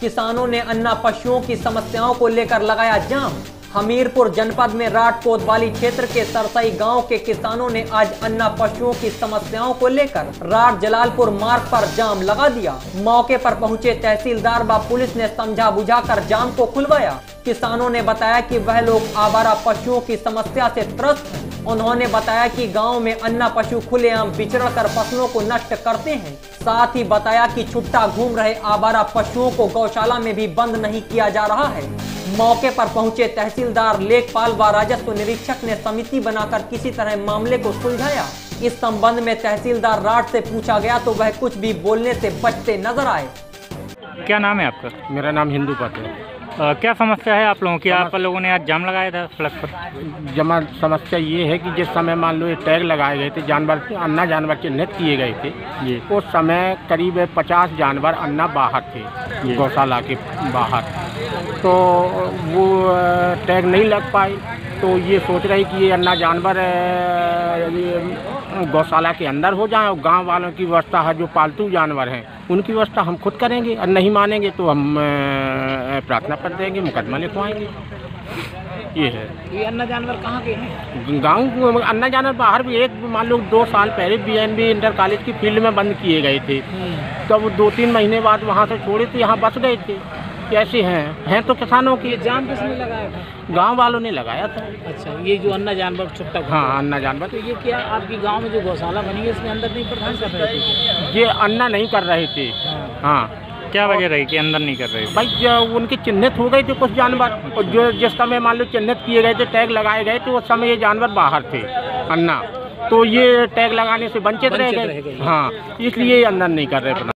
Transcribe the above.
किसानों ने अन्ना पशुओं की समस्याओं को लेकर लगाया जाम। हमीरपुर जनपद में राट कोतवाली क्षेत्र के सरसई गांव के किसानों ने आज अन्ना पशुओं की समस्याओं को लेकर राट जलालपुर मार्ग पर जाम लगा दिया। मौके पर पहुंचे तहसीलदार व पुलिस ने समझा बुझाकर जाम को खुलवाया। किसानों ने बताया कि वह लोग आवारा पशुओं की समस्या से त्रस्त हैं। उन्होंने बताया कि गांव में अन्ना पशु खुलेआम विचरण कर फसलों को नष्ट करते हैं। साथ ही बताया कि छुट्टा घूम रहे आवारा पशुओं को गौशाला में भी बंद नहीं किया जा रहा है। मौके पर पहुंचे तहसीलदार लेखपाल व राजस्व निरीक्षक ने समिति बनाकर किसी तरह मामले को सुलझाया। इस संबंध में तहसीलदार राट से पूछा गया तो वह कुछ भी बोलने से बचते नजर आए। क्या नाम है आपका? मेरा नाम हिंदू पत है। क्या समस्या है आप लोगों की? आप लोगों ने आज जाम लगाया था सड़क पर। जमा समस्या ये है कि जिस समय मान लो ये टैग लगाए गए थे, जानवर अन्ना जानवर चिन्हित किए गए थे, ये उस समय करीब 50 जानवर अन्ना बाहर थे गौशाला के बाहर, तो वो टैग नहीं लग पाए। तो ये सोच रहे कि ये अन्ना जानवर गौशाला के अंदर हो जाएं और गांव वालों की व्यवस्था है, जो पालतू जानवर हैं उनकी व्यवस्था हम खुद करेंगे, और नहीं मानेंगे तो हम प्रार्थना पत्र देंगे, मुकदमा लिखवाएंगे। ये है। ये अन्ना जानवर कहाँ के हैं? गांव अन्ना जानवर बाहर भी एक मान लो 2 साल पहले BNB इंटर कॉलेज की फील्ड में बंद किए गए थे, तब 2-3 महीने बाद वहाँ से छोड़े थे, यहाँ बस गए थे। कैसे हैं तो किसानों की। ये जाम किसने लगाया था? गांव वालों ने लगाया था। अच्छा, ये जो अन्ना जानवर छुट्टा, हाँ अन्ना जानवर। तो ये क्या आपके गांव में जो गौशाला बनी है इसमें अंदर नहीं प्रधान कर रहे थे? ये अन्ना नहीं कर रहे थे। हाँ, क्या वजह रही कि अंदर नहीं कर रहे? भाई उनके चिन्हित हो गए थे कुछ जानवर, और जो जिस समय मान लो चिन्हित किए गए थे, टैग लगाए गए थे, उस समय ये जानवर बाहर थे अन्ना, तो ये टैग लगाने से वंचित रह गए। हाँ, इसलिए अंदर नहीं कर रहे।